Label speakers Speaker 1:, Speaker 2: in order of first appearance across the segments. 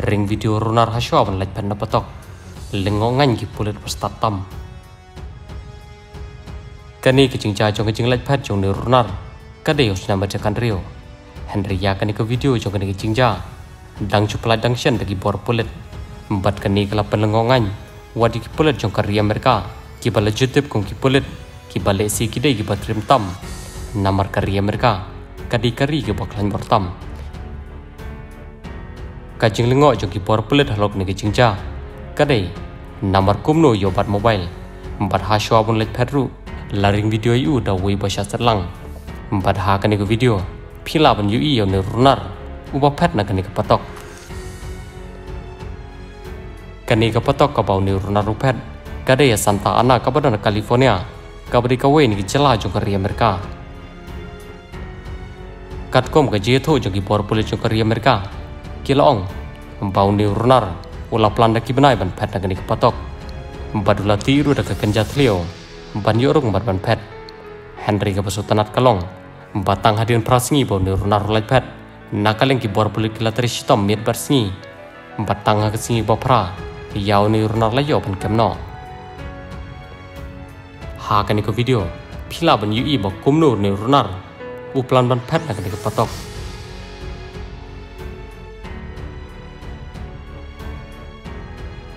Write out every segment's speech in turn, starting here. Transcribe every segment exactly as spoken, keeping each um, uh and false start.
Speaker 1: ring video runar haswa ban laj pen patok lengongan ki pulit pastatam kani kicing cha jong kicing laj phat jong ne runar kade yos na baca kan rio Henry ya kani ke video jong kani kicing ja dang chupla dang shen bagi bor pulit empat kani kala penlengongan wadi ki pulit jong karya mereka ki bala jutip kong ki pulit ki bala si kidai ki batrim tam namar karya mereka kadi kari ki baklan bertam kacing lengok jong ki bor pulit halok ni kicing ja kadai namar kumno yo bat mobile empat haswa pun lek pedru laring video yu da wei basha serlang empat ha kani ke video pila ban yu yo ni runar uba pet na kani ke patok kani ke patok ka bau ni runar rupet kadai Santa Ana ka badan California ka bari ka wei ni jela jong karya mereka katkom ka jetho jong ki bor pulit jong karya mereka kilaong bau ni runar ulah pelanda ki benai ban pet nagani ke patok badula tiru da ke kenjat leo ban yorong ban ban pet Henry ke pasutanat kalong batang hadirin prasngi bau ni runar laj pet nakaleng ki bor pulit kila trishitom miet barsngi batang ha kesingi bopra yau ni runar layo ban kemno ha kani ke video pila ban yui ba kumno ni runar uplan ban pet nagani ke patok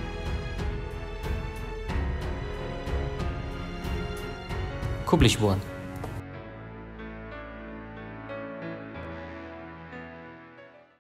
Speaker 1: Kublish buan.